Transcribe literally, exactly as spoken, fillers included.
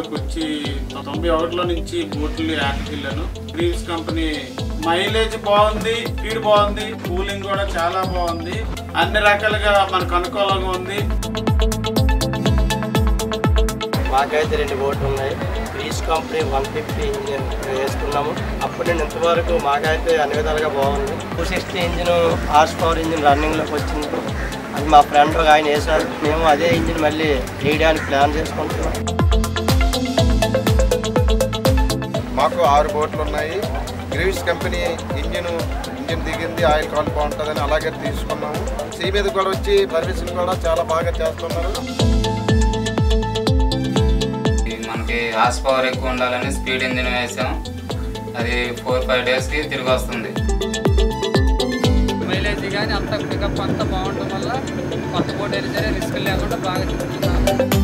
ఇక్కడికి వచ్చి తొంభై ఒకటిలో నుంచి బోట్లు యాక్ట్కి వెళ్ళాను. గ్రీవ్స్ కంపెనీ మైలేజ్ బాగుంది, స్పీడ్ బాగుంది, కూలింగ్ కూడా చాలా బాగుంది, అన్ని రకాలుగా మనకు అనుకూలంగా ఉంది. మాకైతే రెండు బోట్లు ఉన్నాయి. Greaves company one fifty engine వేసుకున్నాము. అప్పుడు నేను ఇంతవరకు మాకైతే అన్ని విధాలుగా బాగుంది. Two sixty engine horse power engine రన్నింగ్లోకి వచ్చింది. అది మా ఫ్రెండ్ ఒక ఆయన వేసారు. మేము అదే ఇంజిన్ మళ్ళీ వేయడానికి ప్లాన్ చేసుకుంటున్నాం. మాకు ఆరు బోట్లు ఉన్నాయి. గ్రీవ్స్ కంపెనీ ఇంజిన్ ఇంజిన్ దిగింది, ఆయిల్ కాల్ బాగుంటుందని అలాగే తీసుకున్నాము. సీ మీద కూడా వచ్చి సర్వీసింగ్ కూడా చాలా బాగా చేస్తున్నారు. మనకి హార్స్ పవర్ ఎక్కువ ఉండాలని స్పీడ్ ఇంజిన్ వేసాం. అది ఫోర్ ఫైవ్ డేస్కి తిరిగి వస్తుంది. మైలేజ్ కానీ అంత పికప్ అంతా బాగుండడం వల్ల కొత్త బోట్ అయినా సరే రిస్క్ లేకుండా బాగా తిరుగుతున్నాం.